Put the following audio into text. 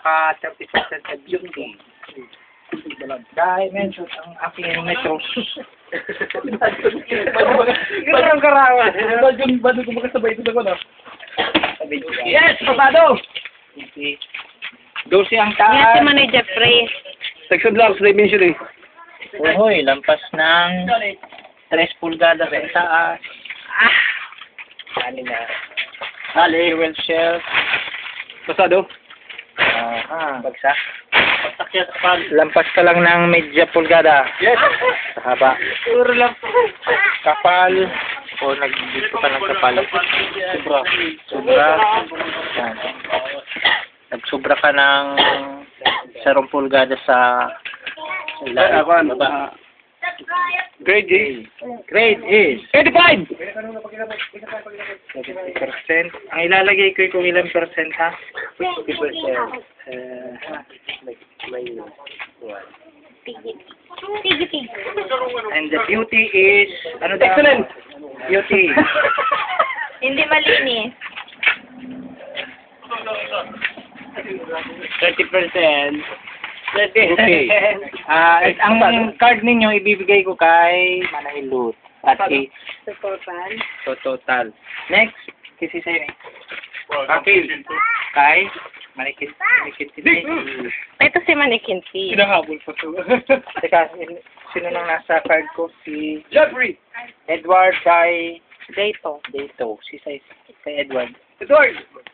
naka 30% sa beauty. Dimensions ang aking metros. Parang karawan. Yung bado ko makasabay ito na ko na. Yes, pasado! 12 ang Yan si taas. Manoy Jeffrey. Section lang sa dimension eh. Uy, lampas ng 3 pulgada sa taas. Ano na? Fuel shelf. Pasado. Bagsak. Lampas ka lang ng medya pulgada. Yes. Sa haba. Puro lang. Kapal. O nagdito ka ng kapal. Sobra. Yan. Nagsobra ka ng 0 pulgada sa ilalim. Baba. Grade G. Grade is 85! 70%. Ang ilalagay ko kung ilang percent ha? 50%. Tig. And the beauty is, ano daw? Excellent! Beauty. Hindi malinis. 30%. Okay. Ang card ninyo ibibigay ko kay Manahilot at kay Total. Next, kasi sa'yo eh. Kakil. Kay Manikit. Ito si Manikinti. Sinahabol pa ito. Teka, sino nang nasa card ko? Si Jeffrey! Edward kay Dito. Dato. Si kay Edward. Edward!